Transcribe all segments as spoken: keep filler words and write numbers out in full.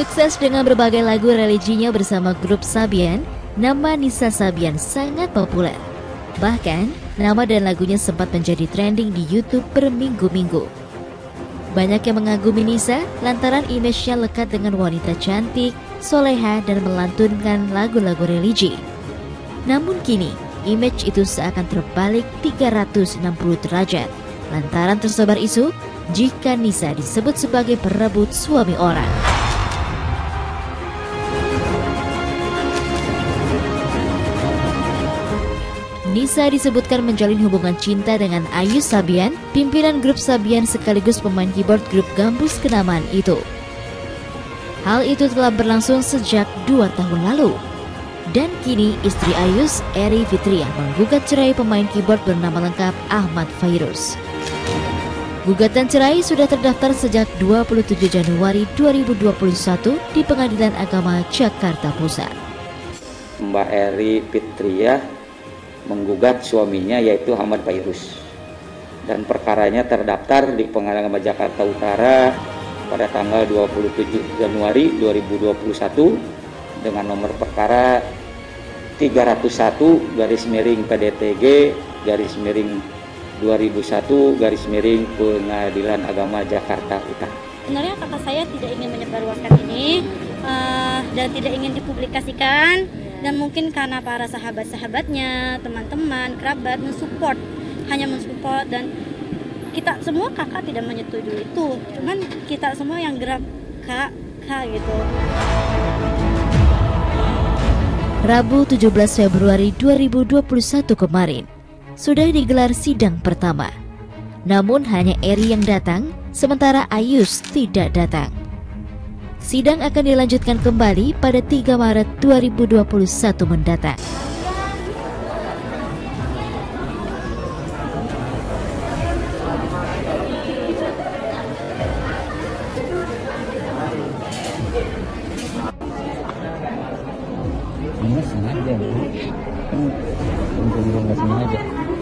Sukses dengan berbagai lagu religinya bersama grup Sabian, nama Nisa Sabian sangat populer. Bahkan, nama dan lagunya sempat menjadi trending di YouTube berminggu-minggu. Banyak yang mengagumi Nisa lantaran image-nya lekat dengan wanita cantik, soleha, dan melantunkan lagu-lagu religi. Namun kini, image itu seakan terbalik tiga ratus enam puluh derajat lantaran tersebar isu jika Nisa disebut sebagai perebut suami orang. Nisa disebutkan menjalin hubungan cinta dengan Ayus Sabian, pimpinan grup Sabian sekaligus pemain keyboard grup Gambus kenamaan itu. Hal itu telah berlangsung sejak dua tahun lalu. Dan kini istri Ayus, Eri Fitriah, menggugat cerai pemain keyboard bernama lengkap Ahmad Fairuz. Gugatan cerai sudah terdaftar sejak dua puluh tujuh Januari dua ribu dua puluh satu di Pengadilan Agama Jakarta Pusat. Mbak Eri Fitriah menggugat suaminya yaitu Ahmad Fairuz, dan perkaranya terdaftar di Pengadilan Agama Jakarta Utara pada tanggal dua puluh tujuh Januari dua ribu dua puluh satu dengan nomor perkara tiga ratus satu garis miring P D T G garis miring dua ribu satu garis miring Pengadilan Agama Jakarta Utara. Sebenarnya kakak saya tidak ingin menyebarluaskan ini uh, dan tidak ingin dipublikasikan, dan mungkin karena para sahabat-sahabatnya, teman-teman, kerabat mensupport, hanya mensupport, dan kita semua kakak tidak menyetujui itu, cuman kita semua yang gerak kak, kak gitu. Rabu tujuh belas Februari dua ribu dua puluh satu kemarin sudah digelar sidang pertama. Namun hanya Eri yang datang, sementara Ayus tidak datang. Sidang akan dilanjutkan kembali pada tiga Maret dua ribu dua puluh satu mendatang. Ini sengaja, untuk nggak sengaja.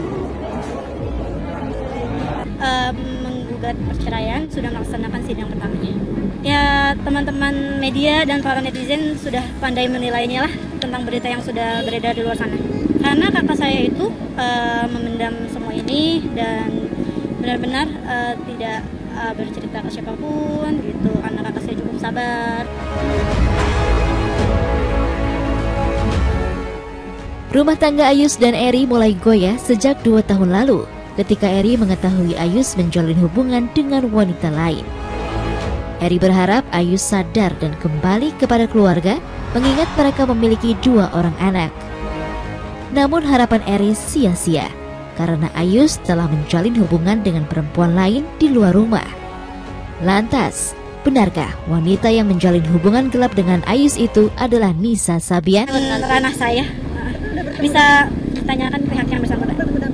Uh, menggugat perceraian sudah melaksanakan sidang pertamanya. Ya, teman-teman media dan para netizen sudah pandai menilainya lah tentang berita yang sudah beredar di luar sana. Karena kakak saya itu uh, memendam semua ini dan benar-benar uh, tidak uh, bercerita ke siapapun gitu. Karena kakak saya cukup sabar. Rumah tangga Ayus dan Eri mulai goyah sejak dua tahun lalu ketika Eri mengetahui Ayus menjalin hubungan dengan wanita lain. Eri berharap Ayus sadar dan kembali kepada keluarga, mengingat mereka memiliki dua orang anak. Namun harapan Eri sia-sia karena Ayus telah menjalin hubungan dengan perempuan lain di luar rumah. Lantas, benarkah wanita yang menjalin hubungan gelap dengan Ayus itu adalah Nisa Sabian? Ranah saya, bisa ditanyakan pihak yang bersangkutan.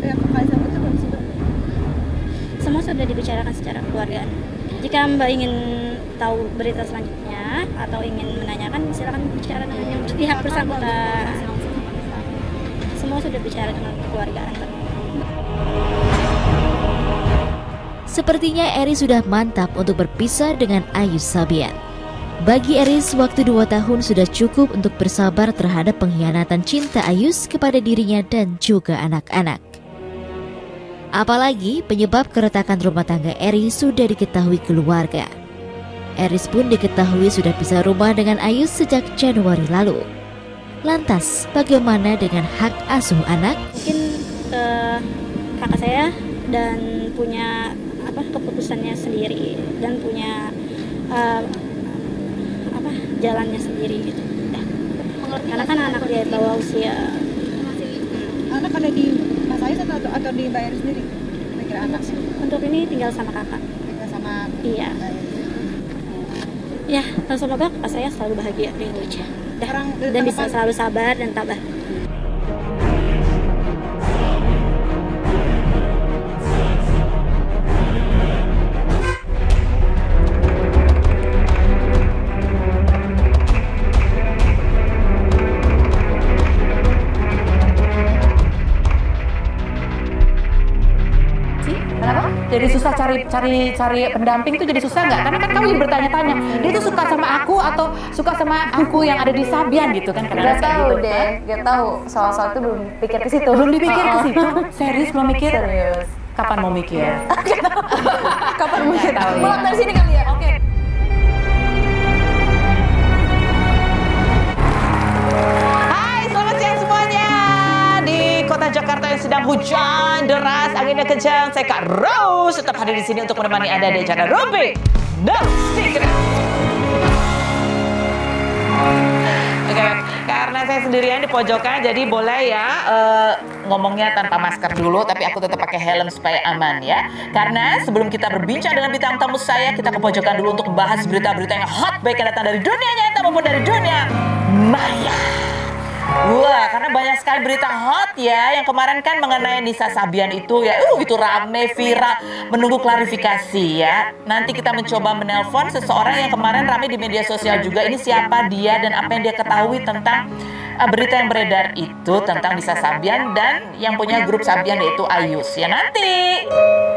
Semua sudah dibicarakan secara keluarga. Jika Mbak ingin tahu berita selanjutnya atau ingin menanyakan, silakan bicara dengan yang pihak bersangkutan. Semua sudah bicara dengan keluargaan. Sepertinya Eri sudah mantap untuk berpisah dengan Ayus Sabian. Bagi Eris, waktu dua tahun sudah cukup untuk bersabar terhadap pengkhianatan cinta Ayus kepada dirinya dan juga anak-anak. Apalagi penyebab keretakan rumah tangga Eri sudah diketahui keluarga. Eris pun diketahui sudah pisah rumah dengan Ayus sejak Januari lalu. Lantas, bagaimana dengan hak asuh anak? Mungkin uh, kakak saya dan punya apa keputusannya sendiri dan punya uh, apa jalannya sendiri gitu. Nah, karena kan anak dia bawah usia. Anak ada di Mas Ayus atau, atau di Mbak Eri sendiri? Kira anak sih. Untuk ini tinggal sama kakak. Tinggal sama iya. Ya, semoga kakak saya selalu bahagia dengan aja. Dan, dan bisa selalu sabar dan tabah. jadi susah cari cari cari pendamping tuh jadi susah nggak? Karena kan kamu jadi bertanya-tanya, dia tuh suka sama aku atau suka sama aku yang ada di Sabian gitu kan? Gak tahu gitu, deh, gak tahu. Soal-soal itu belum pikir ke situ. Belum dipikir oh, ke situ? Serius belum mikir? Serius. Kapan mau mikir? Kapan mau mikir? Tahu, mulai ya. dari sini kali ya. Oke. Okay. Kota Jakarta yang sedang hujan deras, anginnya kencang, saya Kak Rose tetap hadir di sini untuk menemani Anda di acara Rumpi No Secret. Oke, okay, karena saya sendirian di pojokan, jadi boleh ya uh, ngomongnya tanpa masker dulu, tapi aku tetap pakai helm supaya aman ya. Karena sebelum kita berbincang dengan bintang tamu saya, kita ke pojokan dulu untuk membahas berita-berita yang hot, baik yang datang dari dunia nyata maupun dari dunia maya. Wah, karena banyak sekali berita hot ya, yang kemarin kan mengenai Nisa Sabian itu ya, uh itu rame, viral, menunggu klarifikasi ya. Nanti kita mencoba menelpon seseorang yang kemarin rame di media sosial juga. Ini siapa dia dan apa yang dia ketahui tentang uh, berita yang beredar itu tentang Nisa Sabian dan yang punya grup Sabian yaitu Ayus ya nanti.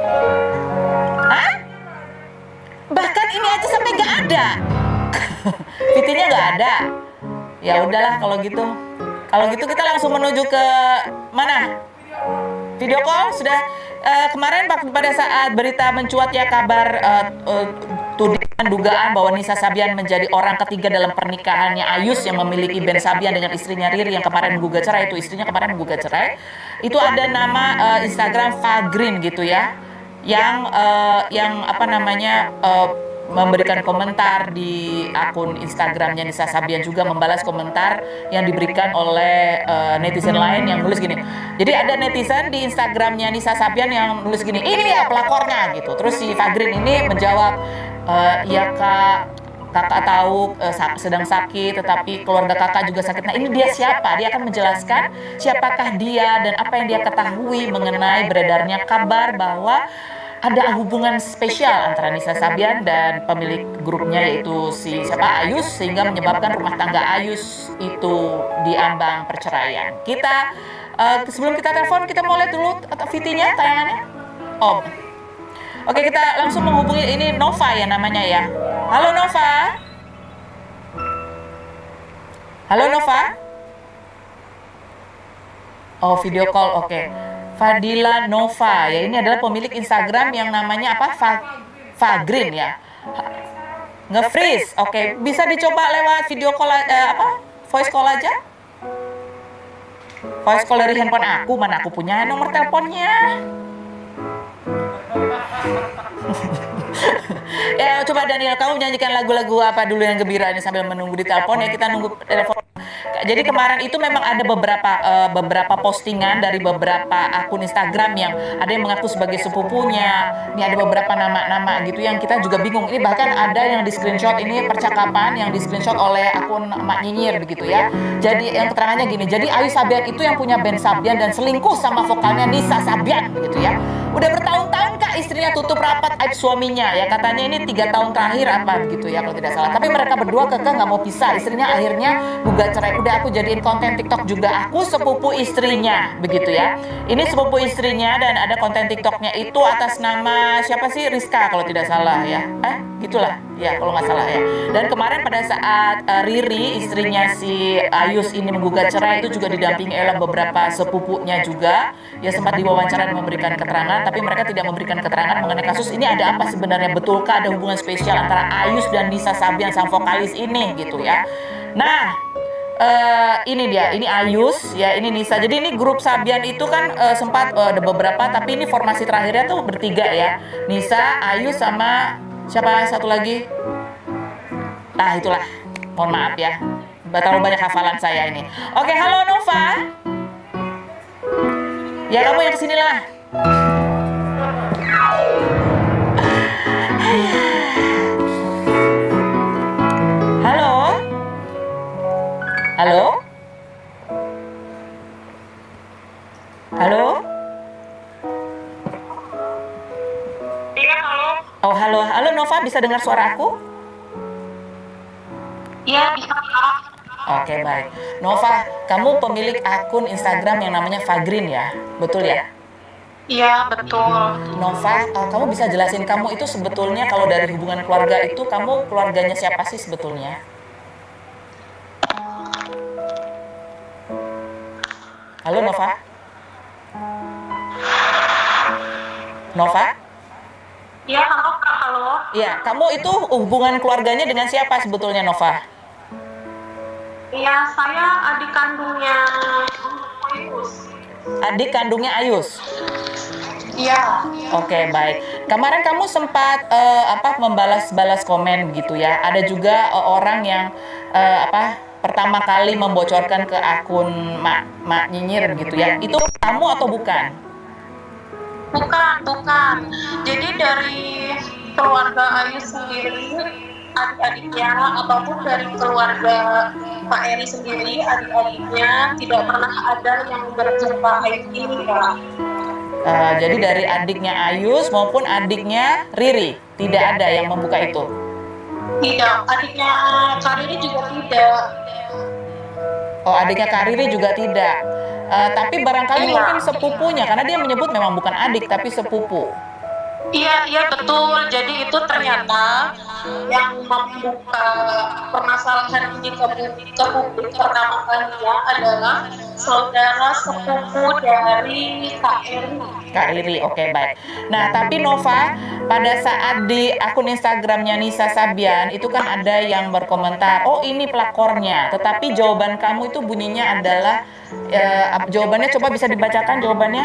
Hah? Bahkan ini aja sampai nggak ada. Fitinya nggak ada. Ya udahlah kalau gitu. Kalau gitu kita langsung menuju ke mana? Video call sudah uh, kemarin pada saat berita mencuat ya kabar uh, uh, tudingan dugaan bahwa Nisa Sabian menjadi orang ketiga dalam pernikahannya Ayus yang memiliki Ben Sabian dengan istrinya Riri yang kemarin menggugat cerai, itu istrinya kemarin menggugat cerai. Itu ada nama uh, Instagram Fagrin gitu ya. Yang uh, yang apa namanya uh, memberikan komentar di akun Instagramnya Nisa Sabian, juga membalas komentar yang diberikan oleh uh, netizen lain yang nulis gini. Jadi ada netizen di Instagramnya Nisa Sabian yang nulis gini, ini ya pelakornya gitu. Terus si Fagrin ini menjawab, e, iya kak, kakak tahu uh, sedang sakit, tetapi keluarga kakak juga sakit. Nah ini dia siapa? Dia akan menjelaskan siapakah dia dan apa yang dia ketahui mengenai beredarnya kabar bahwa ada hubungan spesial antara Nisa Sabian dan pemilik grupnya yaitu si siapa Ayus, sehingga menyebabkan rumah tangga Ayus itu diambang perceraian. Kita uh, sebelum kita telepon kita mau lihat dulu V T-nya tayangannya. Oh, oke kita langsung menghubungi ini Nova ya namanya ya. Halo Nova. Halo Nova. Oh video call, oke. Okay. Fadila Nova ya, ini adalah pemilik Instagram yang namanya apa? Fa Fagrin ya. Nge-freeze. Oke, okay. Bisa dicoba lewat video call uh, apa? Voice call aja. Voice call dari handphone aku, mana aku punya nomor teleponnya. Ya, coba Daniel, kamu nyanyikan lagu-lagu apa dulu yang gembira ini sambil menunggu di telepon ya, kita nunggu telepon. Jadi kemarin itu memang ada beberapa uh, beberapa postingan dari beberapa akun Instagram yang ada yang mengaku sebagai sepupunya. Ini ada beberapa nama-nama gitu yang kita juga bingung. Ini bahkan ada yang di screenshot, ini percakapan yang di screenshot oleh akun Mak Nyinyir begitu ya. Jadi yang keterangannya gini, jadi Ayus Sabian itu yang punya band Sabian dan selingkuh sama vokalnya Nisa Sabian gitu ya. Udah bertahun-tahun kak istrinya tutup rapat aib suaminya ya, katanya ini tiga tahun terakhir apa gitu ya kalau tidak salah. Tapi mereka berdua kekeh nggak mau pisah, istrinya akhirnya gugat cerai. Udah aku jadiin konten TikTok juga, aku sepupu istrinya begitu ya. Ini sepupu istrinya dan ada konten TikToknya itu atas nama siapa sih, Rizka kalau tidak salah ya. Eh gitulah ya kalau nggak salah ya. Dan kemarin pada saat uh, Riri istrinya si Ayus ini menggugat cerai itu juga didampingi oleh beberapa sepupunya juga. Ya sempat diwawancara dan memberikan keterangan, tapi mereka tidak memberikan keterangan mengenai kasus ini ada apa sebenarnya, betulkah ada hubungan spesial antara Ayus dan Nisa Sabian sang vokalis ini gitu ya. Nah, uh, ini dia, ini Ayus ya, ini Nisa. Jadi ini grup Sabian itu kan uh, sempat uh, ada beberapa, tapi ini formasi terakhirnya tuh bertiga ya. Nisa, Ayus sama siapa satu lagi? Nah, itulah. Mohon maaf ya. Terlalu banyak hafalan saya ini. Oke, halo Nova. Ya kamu yang kesini lah. Halo. Halo. Halo. Iya, halo. Oh, halo. Halo Nova, bisa dengar suara aku? Iya, bisa. Oke, baik. Nova, kamu pemilik akun Instagram yang namanya Fagrin ya? Betul ya? Iya, betul. Nova, uh, kamu bisa jelasin kamu itu sebetulnya kalau dari hubungan keluarga itu kamu keluarganya siapa sih sebetulnya? Halo Nova? Nova? Iya, halo Kak, halo. Iya, kamu itu hubungan keluarganya dengan siapa sebetulnya Nova? Iya, saya adik kandungnya Ayus. Adik kandungnya Ayus? Iya. Oke, baik. Kemarin kamu sempat uh, apa membalas-balas komen gitu ya. Ada juga uh, orang yang uh, apa pertama kali membocorkan ke akun Mak Mak Nyinyir gitu ya. Itu kamu atau bukan? Bukan, bukan. Jadi dari keluarga Ayus sendiri, adik-adiknya, ataupun dari keluarga Pak Eri sendiri, adik-adiknya tidak pernah ada yang berjumpa Ayus ini, Kak. Uh, jadi dari adiknya Ayus maupun adiknya Riri tidak ada yang membuka itu. Tidak, adiknya Kak Riri juga tidak. Oh, adiknya Kak Riri juga tidak. Uh, tapi barangkali Iya. mungkin sepupunya karena dia menyebut memang bukan adik tapi sepupu. Iya, iya betul. Jadi itu ternyata yang membuka permasalahan ini ke, ke publik pertama kalinya adalah saudara sepupu dari Kak Eri. Kak Riri, oke baik. Nah, tapi Nova, pada saat di akun Instagramnya Nisa Sabian, itu kan ada yang berkomentar, oh ini pelakornya. Tetapi jawaban kamu itu bunyinya adalah, eh, jawabannya coba bisa dibacakan jawabannya?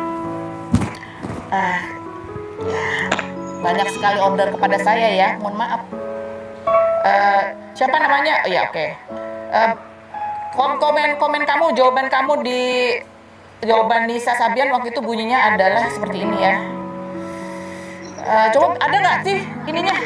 Ah, ya, banyak sekali order kepada saya ya, mohon maaf. Eh, siapa namanya? Oh, ya oke. Eh, kom komen komen kamu, jawaban kamu di jawaban Nisa Sabian waktu itu bunyinya adalah seperti ini ya. Uh, coba ada nggak sih ininya?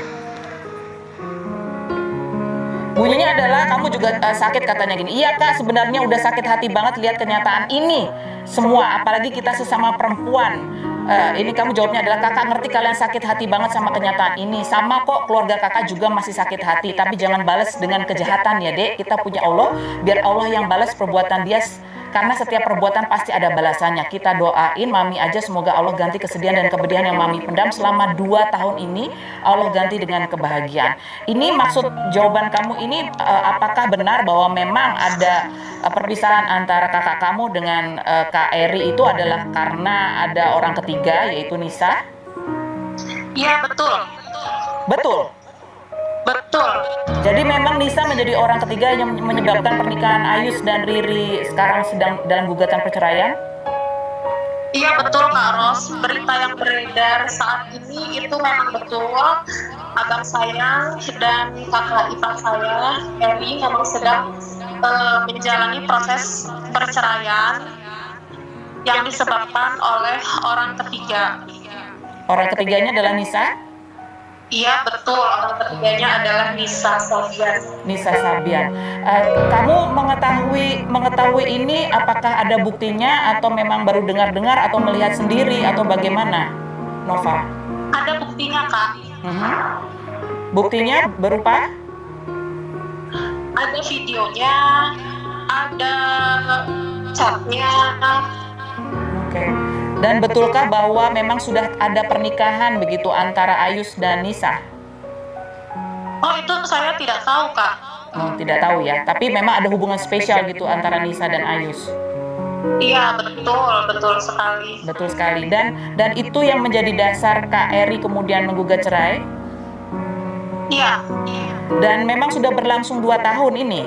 Bunyinya adalah kamu juga uh, sakit katanya gini. Iya Kak, sebenarnya udah sakit hati banget lihat kenyataan ini semua, apalagi kita sesama perempuan. Uh, ini kamu jawabnya adalah kakak ngerti kalian sakit hati banget sama kenyataan ini. Sama kok keluarga kakak juga masih sakit hati. Tapi jangan balas dengan kejahatan ya dek. Kita punya Allah, biar Allah yang balas perbuatan dia. Karena setiap perbuatan pasti ada balasannya. Kita doain Mami aja semoga Allah ganti kesedihan dan kepedihan yang Mami pendam selama dua tahun ini. Allah ganti dengan kebahagiaan. Ini maksud jawaban kamu ini uh, apakah benar bahwa memang ada uh, perpisahan antara kakak kamu dengan uh, Kak Eri itu adalah karena ada orang ketiga yaitu Nisa? Iya betul. Betul. Betul. Jadi memang Nisa menjadi orang ketiga yang menyebabkan pernikahan Ayus dan Riri sekarang sedang dalam gugatan perceraian? Iya betul Kak Ros. Berita yang beredar saat ini itu memang betul. Abang saya dan kakak ipar saya, Eri, memang sedang uh, menjalani proses perceraian yang disebabkan oleh orang ketiga. Orang ketiganya adalah Nisa? Iya betul, orang ketiganya adalah Nisa Sabian. Nisa Sabian. Uh, kamu mengetahui mengetahui ini apakah ada buktinya atau memang baru dengar-dengar atau melihat sendiri atau bagaimana, Nova? Ada buktinya Kak. Uh-huh. Buktinya berupa? Ada videonya, ada chatnya. Oke. Okay. Dan betulkah bahwa memang sudah ada pernikahan begitu antara Ayus dan Nisa? Oh itu saya tidak tahu Kak. Oh, tidak tahu ya. Tapi memang ada hubungan spesial gitu antara Nisa dan Ayus. Iya betul, betul sekali. Betul sekali. Dan dan itu yang menjadi dasar Kak Eri kemudian menggugat cerai. Iya. Dan memang sudah berlangsung dua tahun ini.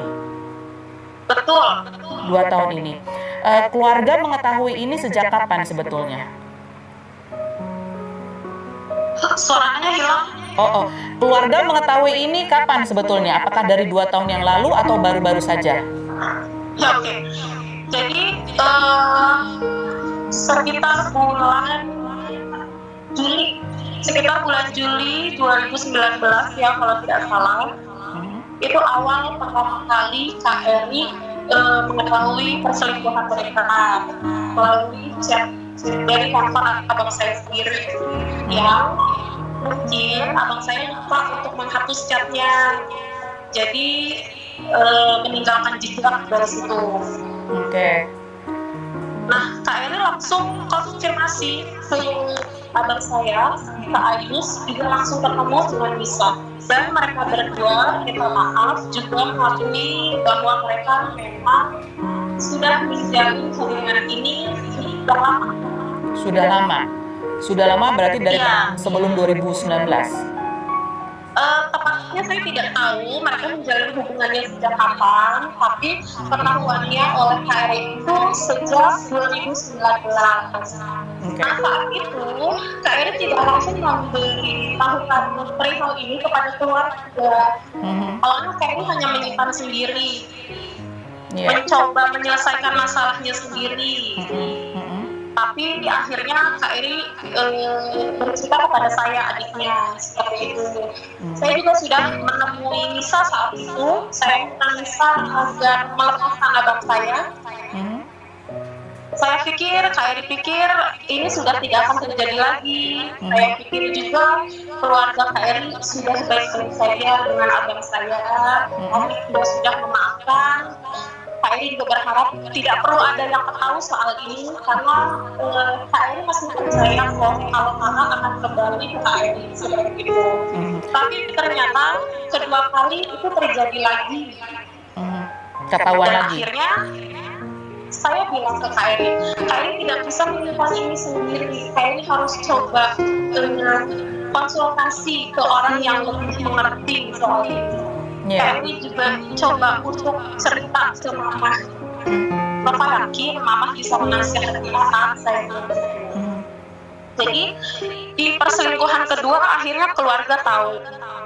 Betul. Dua tahun ini. Uh, keluarga mengetahui ini sejak kapan sebetulnya? Suaranya hilang. Oh, oh, keluarga mengetahui ini kapan sebetulnya? Apakah dari dua tahun yang lalu atau baru-baru saja? Ya oke. Okay. Jadi uh, sekitar bulan Juli, sekitar bulan Juli dua ribu sembilan belas ya kalau tidak salah. Hmm. Itu awal pertama kali Kak Eri Uh, mengetahui perselingkuhan mereka melalui chat dari handphone abang saya sendiri yang mungkin abang saya lupa untuk menghapus chatnya, jadi uh, meninggalkan jejak dari situ. Oke. Okay. Nah Kak Eri langsung kontak konfirmasi ke abang saya, Kak Ayus, juga langsung ketemu dengan Nisa. Dan mereka berdua minta maaf juga mengakui bahwa mereka memang sudah menjalin hubungan ini sudah lama. Sudah lama? Sudah lama berarti dari ya. sebelum dua ribu sembilan belas? Uh, tepatnya saya tidak tahu mereka menjalin hubungannya sejak kapan, tapi ketahuannya oleh K R I itu sejak dua ribu sembilan belas. Okay. Nah saat itu K R I tidak langsung memberitahukan perihal ini kepada keluarga. Mm-hmm. Awalnya K R I hanya menyimpan sendiri, yeah. mencoba menyelesaikan masalahnya sendiri. Mm-hmm. Tapi di akhirnya Kak Eri e, bercerita kepada saya, adiknya, seperti itu. Hmm. Saya juga sudah menemui Nisa saat itu. Saya minta Nisa agar melepaskan abang saya. Hmm. Saya pikir, Kak Eri pikir ini sudah tidak akan terjadi lagi. Hmm. Saya pikir juga keluarga Kak Eri sudah baik-baik saja dengan abang saya. Kami hmm. sudah memaafkan. Kak Eri juga berharap tidak perlu ada yang tahu soal ini karena uh, Kak Eri masih percaya bahwa kalau kakak akan kembali ke Kak Eri seperti itu. Mm. Tapi ternyata kedua kali itu terjadi lagi. Mm. Ketahuan Dan lagi. Akhirnya saya bilang ke Kak Eri, Kak Eri tidak bisa menyimpan ini sendiri. Kak Eri harus coba uh, konsultasi ke orang yang lebih mengerti soal ini. Yeah. Kami juga coba untuk cerita ke mama. Bapak yakin mama bisa menasihati anak saya. Hmm. Jadi di perselingkuhan kedua akhirnya keluarga tahu.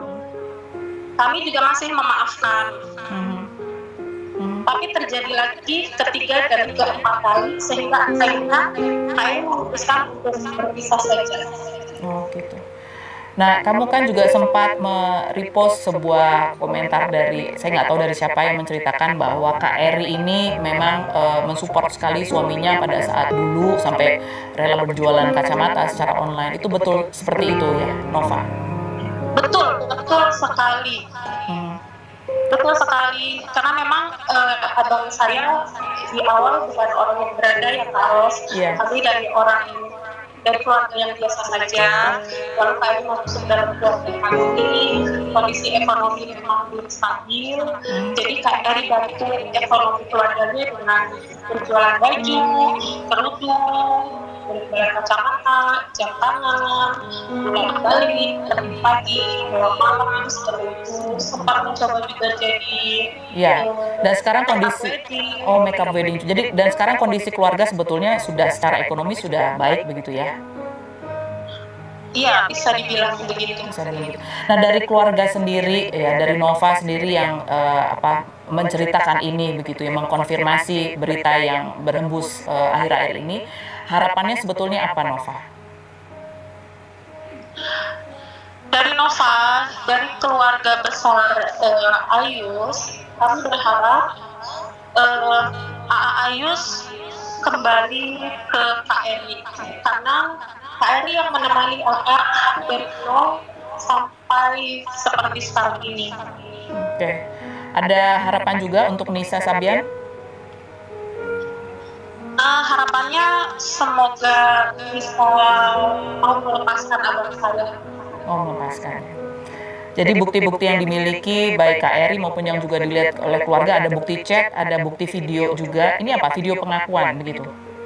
Kami juga masih memaafkan. Hmm. Hmm. Tapi terjadi lagi ketiga dan keempat kali sehingga akhirnya saya memutuskan untuk berpisah saja. Oh gitu. Nah, kamu kan juga sempat me-repost sebuah komentar dari, saya nggak tahu dari siapa, yang menceritakan bahwa Kak Eri ini memang uh, mensupport sekali suaminya pada saat dulu sampai rela berjualan kacamata secara online. Itu betul seperti itu ya, Nova? Betul, betul sekali. Hmm. Betul sekali, karena memang uh, abang saya di awal bukan orang yang berada ya Kak, yeah. Kami dari orang dari keluarga yang biasa saja, lalu kami masuk dalam keluarga kami, kondisi ekonomi memang belum stabil, hmm. jadi Kak Eri bantu ekonomi keluarganya dengan berjualan baju, kerudung, berjualan kacamata, jam tangan, bolak balik, terbit pagi, malam malam, seperti itu, sempat mencoba juga jadi. Ya, dan sekarang kondisi, oh makeup wedding, jadi dan sekarang kondisi keluarga sebetulnya sudah secara ekonomi sudah baik begitu ya? Iya, bisa dibilang begitu. Bisa dibilang. Nah, dari keluarga sendiri, ya dari Nova sendiri yang uh, apa menceritakan ini begitu ya, mengkonfirmasi berita yang berhembus uh, akhir-akhir ini, harapannya sebetulnya apa, Nova? Dari Nova, dari keluarga besar uh, Ayus, kami berharap uh, A A Ayus kembali ke K R I karena K R I yang menemani A A dari nol sampai seperti sekarang ini. Oke, ada harapan juga untuk Nisa Sabian? Uh, harapannya semoga bisa mau melepaskan abang saya. Oh, melepaskan. Jadi bukti-bukti yang dimiliki baik K R I maupun yang juga dilihat oleh keluarga, ada bukti chat, ada bukti video juga. Ini apa? Video pengakuan begitu?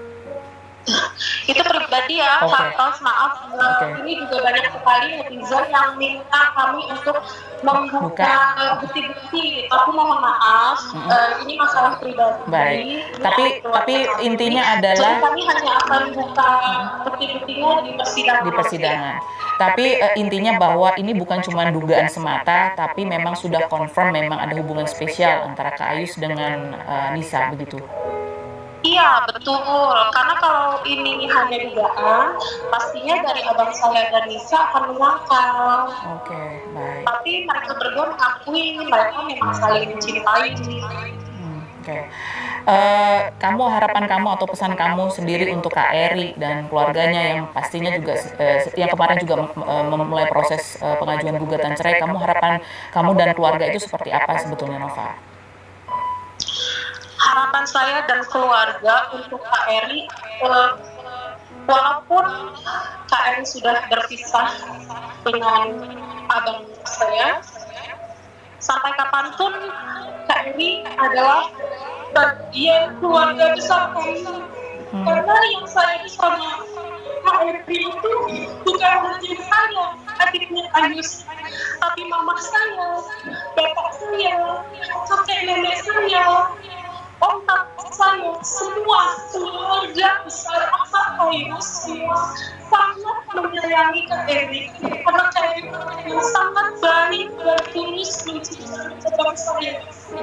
Itu pribadi ya, okay. Pak, maaf. Okay. Ini juga banyak sekali netizen yang minta kami untuk membuka bukti-bukti. Aku mohon maaf, mm-hmm. uh, ini masalah pribadi. Baik. Tapi tapi intinya adalah jadi kami hanya akan buka bukti-buktinya di persidangan. Di persidangan. Tapi uh, intinya bahwa ini bukan cuma dugaan semata, tapi memang sudah confirm memang ada hubungan spesial antara Kak Ayus dengan uh, Nisa begitu. Iya betul, karena kalau ini hanya dugaan, pastinya dari abang saya dan Nisa akan menyangkal. Oke, okay, baik. Tapi mereka berdua mengakui mereka memang saling mencintai. Hmm, Oke, okay. uh, kamu harapan kamu atau pesan kamu sendiri untuk Kak Eri dan keluarganya yang pastinya juga uh, yang kemarin juga uh, memulai proses uh, pengajuan gugatan cerai, kamu harapan kamu dan keluarga itu seperti apa sebetulnya, Nova? Harapan saya dan keluarga untuk Kak Eri uh, walaupun Kak Eri sudah berpisah dengan abang saya, sampai kapanpun Kak Eri adalah bagian keluarga besar kami. Hmm. Karena yang saya sama Kak Eri itu bukan hanya saya, adiknya Ayus, tapi mama saya, bapak saya, kakek nenek saya, om tante saya, semua keluarga besar Kak Ayus sangat menyayangi Kak Eri, karena Kak Eri yang sangat baik dan tulus mencintai abang saya.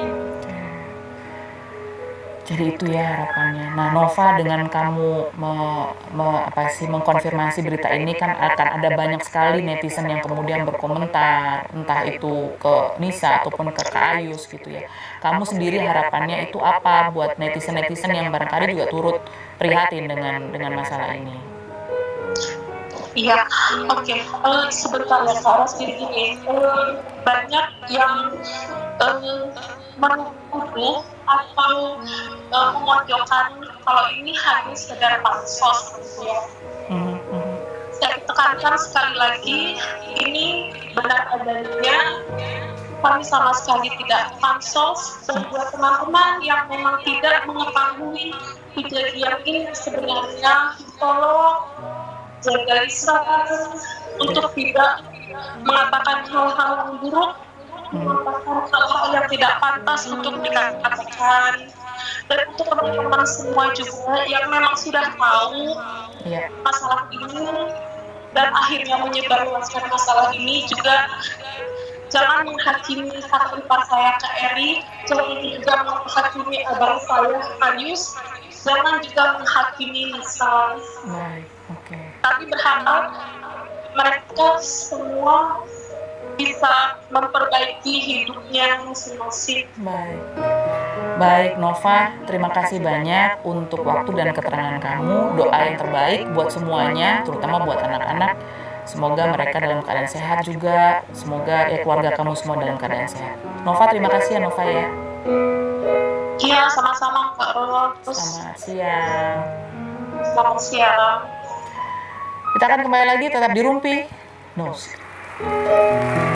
Jadi itu ya harapannya. Nah, Nova, dengan kamu me, me, apa sih mengkonfirmasi berita ini, kan akan ada banyak sekali netizen yang kemudian berkomentar, entah itu ke Nisa ataupun ke Kak Ayus gitu ya. Kamu sendiri harapannya itu apa buat netizen-netizen yang barangkali juga turut prihatin dengan dengan masalah ini? Iya, oke. Okay. Uh, sebentar ya Kak, jadi gini, uh, banyak yang uh, menuduh atau uh, memojokkan kalau ini hanya sekedar pansos gitu ya. Mm-hmm. Saya tekankan sekali lagi, ini benar adanya, kami sama sekali tidak pansos. Dan buat teman-teman yang memang tidak mengetahui kejadian ini sebenarnya, tolong jaga lisan untuk tidak mengatakan hal-hal yang buruk, mengatakan hal-hal yang tidak pantas untuk dikatakan. Dan untuk teman-teman semua juga yang memang sudah tahu yeah. masalah ini dan akhirnya menyebarluaskan masalah ini, juga jangan menghakimi kakak ipar saya Kak Eri, jangan juga menghakimi abang saya Ayus, jangan juga menghakimi Nisa. Baik, oke. Okay. Tapi berharap mereka semua bisa memperbaiki hidupnya masing-masing. Baik. Baik Nova, terima kasih banyak untuk waktu dan keterangan kamu. Doa yang terbaik buat semuanya, terutama buat anak-anak. Semoga mereka dalam keadaan sehat juga. Semoga ya keluarga kamu semua dalam keadaan sehat. Nova, terima kasih ya Nova ya. Iya, sama-sama Kak Ros. Selamat siang. Selamat siang. Kita akan kembali lagi tetap di Rumpi News.